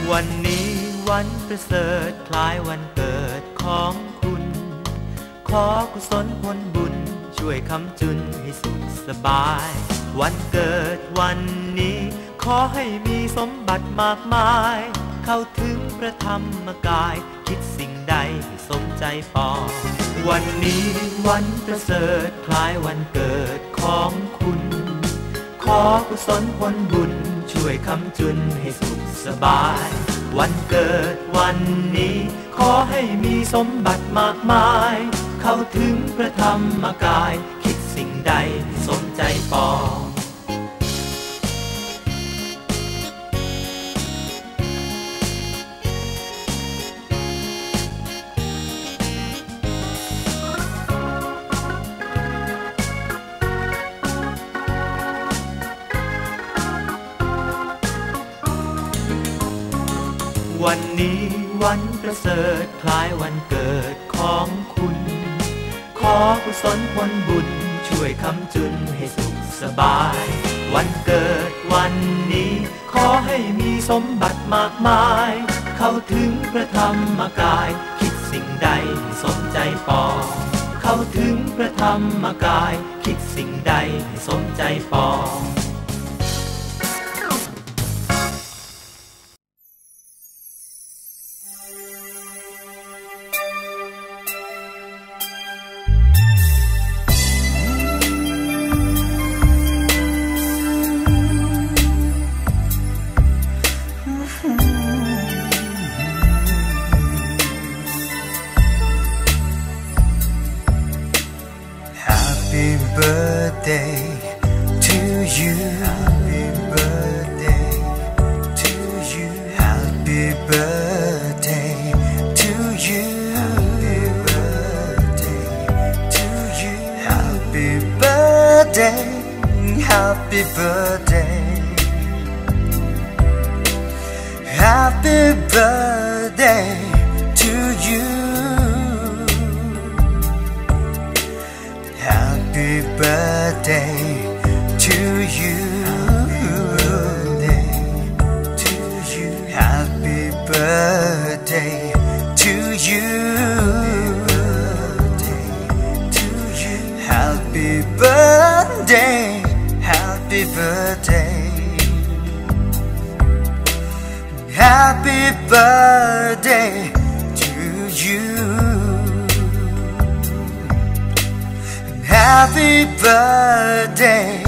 วันนี้วันประเสริฐคล้ายวันเกิดของคุณขอกุศลผลบุญช่วยค้ำจุนให้สุขสบายวันเกิดวันนี้ขอให้มีสมบัติมากมายเข้าถึงพระธรรมกายคิดสิ่งใดให้สมใจปองวันนี้วันประเสริฐคล้ายวันเกิดของคุณขอกุศลผลบุญช่วยค้ำจุนให้สุขสบายวันเกิดวันนี้ขอให้มีสมบัติมากมายเข้าถึงพระธรรมกายคิดสิ่งใดให้สมใจปองวันนี้วันประเสริฐคล้ายวันเกิดของคุณขอกุศลผลบุญช่วยค้ำจุนให้สุขสบายวันเกิดวันนี้ขอให้มีสมบัติมากมายเข้าถึงพระธรรมกายคิดสิ่งใดให้สมใจปองเข้าถึงพระธรรมกายคิดสิ่งใดให้สมใจปอง Happy birthday to you. Happy birthday to you. Happy birthday to you. Happy birthday to you. Happy birthday. Happy birthday. Happy birthday to you.Happy birthday to you. Happy birthday to you. Happy birthday. Happy birthday. Happy birthday to you.Happy birthday